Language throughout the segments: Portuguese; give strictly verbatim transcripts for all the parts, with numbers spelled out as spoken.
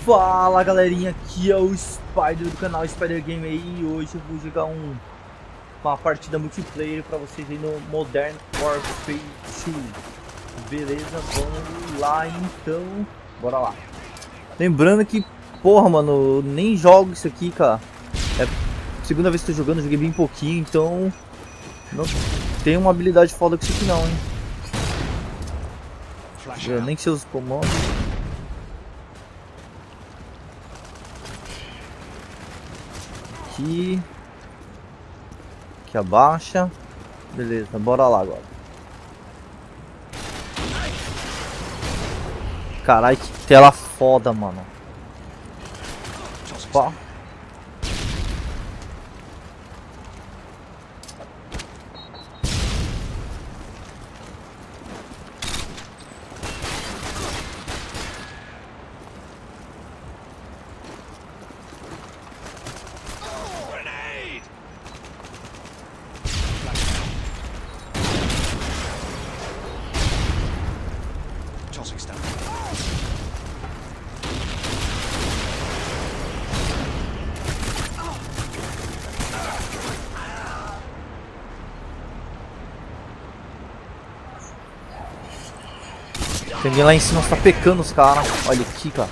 Fala galerinha, aqui é o Spider do canal Spider Game aí, e hoje eu vou jogar um, uma partida multiplayer pra vocês aí no Modern Warfare dois. Beleza, vamos lá então, bora lá. Lembrando que, porra mano, eu nem jogo isso aqui, cara. É a segunda vez que eu tô jogando, eu joguei bem pouquinho, então não tenho uma habilidade foda com isso aqui não, hein. Eu nem sei os comandos. Aqui, aqui abaixa, beleza, bora lá agora. Caralho, que tela foda, mano. Opa. Tem alguém lá em cima, tá pecando os caras. Olha aqui, cara.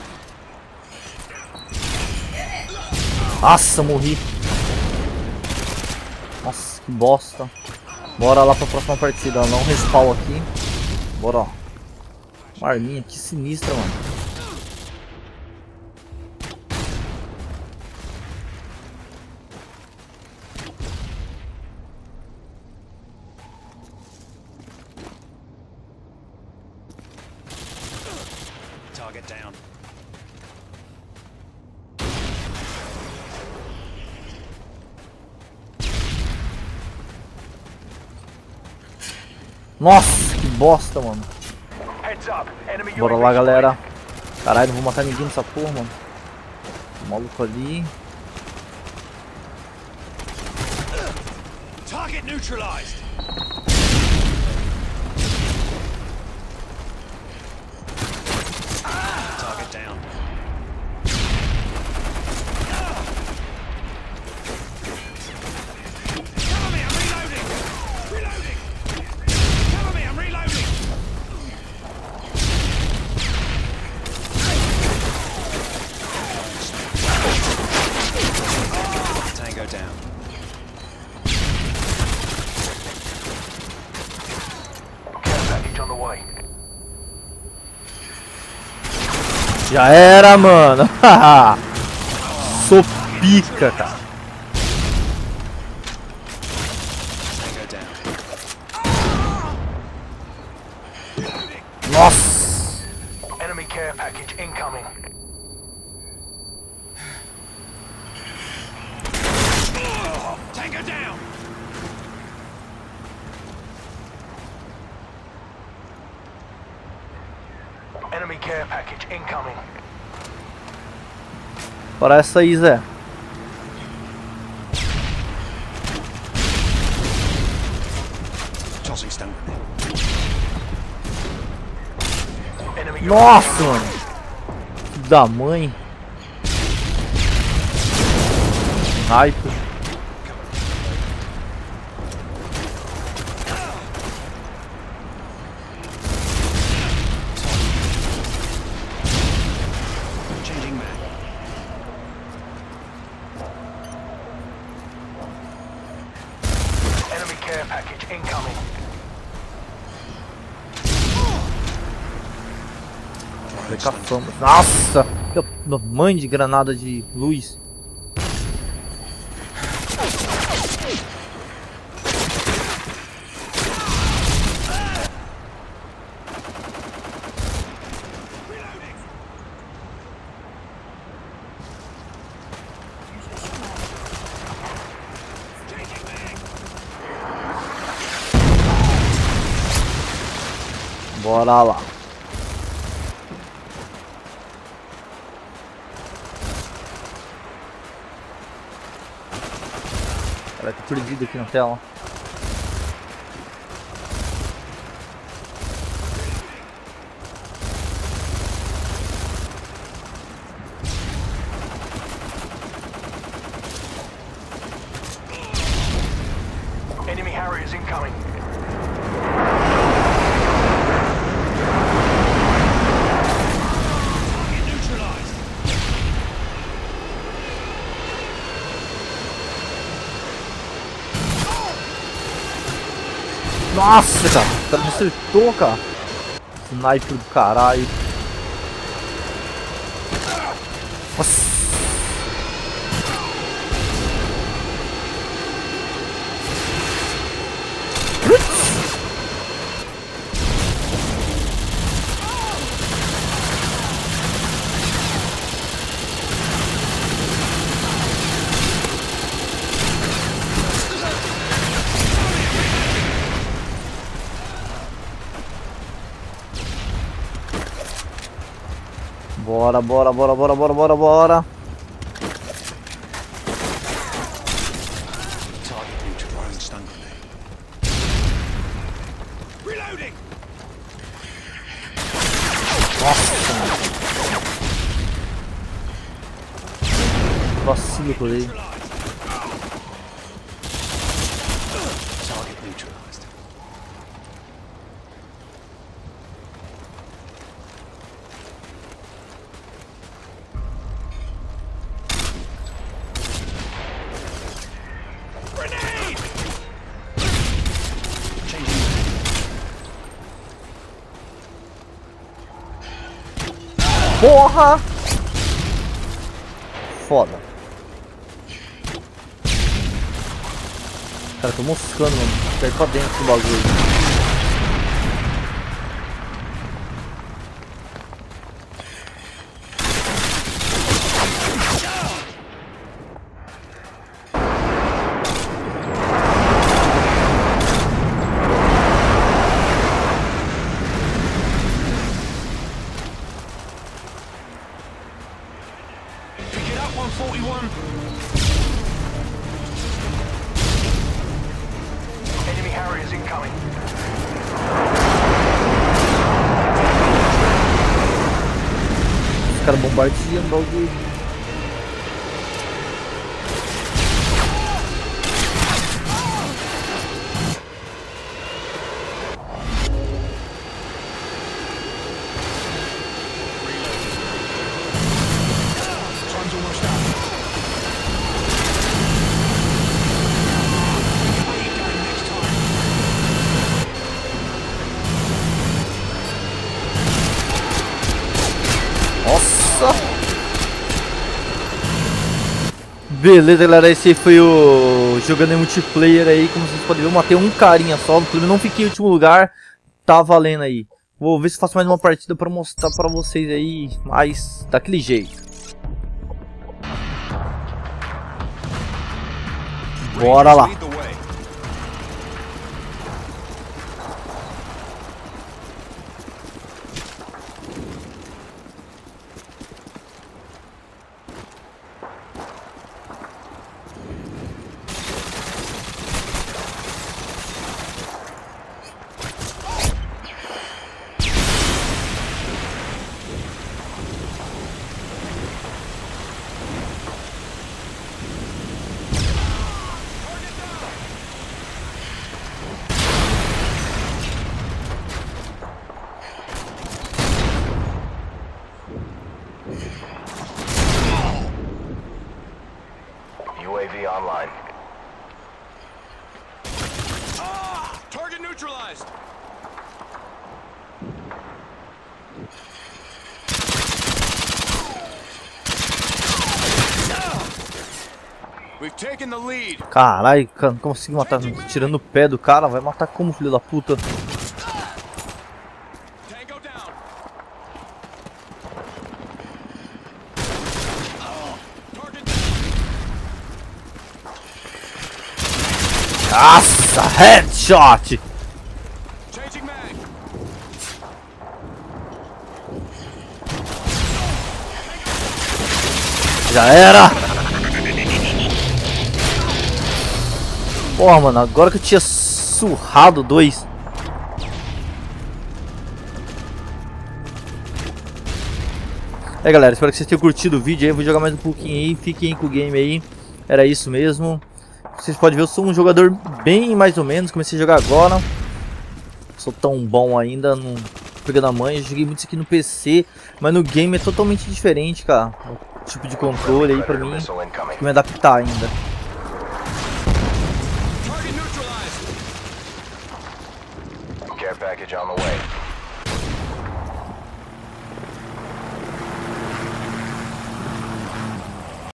Nossa, morri. Nossa, que bosta. Bora lá pra próxima partida. Não respawn aqui. Bora, ó. Uma arminha, que sinistra, mano. Target down. Nossa, que bosta, mano. Bora lá, galera. Caralho, não vou matar ninguém nessa porra, mano. O maluco ali. Target neutralized. Target down. Cover me, I'm reloading. Reloading. Cover me, I'm reloading. Tango down. On the way. Já era, mano. Sou pica, cara. Nossa. Enemy care package incoming. Tango down. Enemy care package incoming. Bora essa aí, Zé. Tossing stun. Nossa, mano. Filho da mãe. Sniper. Care package incoming. Precafamos. Nossa! Que mãe de granada de luz. Bora lá. Cara, tá perdido aqui na tela. Harriers incoming. Target neutralized. Nossa, cara, o cara me acertou, cara. Sniper do caralho. Nossa. Bora, bora, bora, bora, bora, bora, bora. Target neutralized. Stun grenade. Reloading. Nossa, vacilo por aí. Target neutralized. Grenade! Changing. Porra! Foda. Cara, tô moscando, mano. Sai pra dentro do bagulho. Pick it up, one forty-one. Enemy Harriers incoming. Os caras bombardeando o bagulho. Time's almost up. Where you going next time? Nossa! Beleza, galera, esse foi o jogando em multiplayer aí, como vocês podem ver, eu matei um carinha só, no clube, não fiquei em último lugar, tá valendo aí. Vou ver se faço mais uma partida pra mostrar pra vocês aí, mas daquele jeito. Bora lá. Lead the way. U A V online. Ah! Target neutralized. We've taken the lead. Caralho, cara, não consegui matar, tirando o pé do cara, vai matar como, filho da puta? Tango down. Target Nossa, headshot! changing mag. Já era! Porra, mano, agora que eu tinha surrado dois. É, galera, espero que vocês tenham curtido o vídeo aí. Eu vou jogar mais um pouquinho aí. Fiquem com o game aí. Era isso mesmo. vocês podem ver, eu sou um jogador bem mais ou menos. Comecei a jogar agora. Sou tão bom ainda, não pegando a manha. Joguei muito isso aqui no P C, mas no game é totalmente diferente, cara. O tipo de controle aí pra mim, tem que me adaptar ainda. Target neutralized. Care package on the way.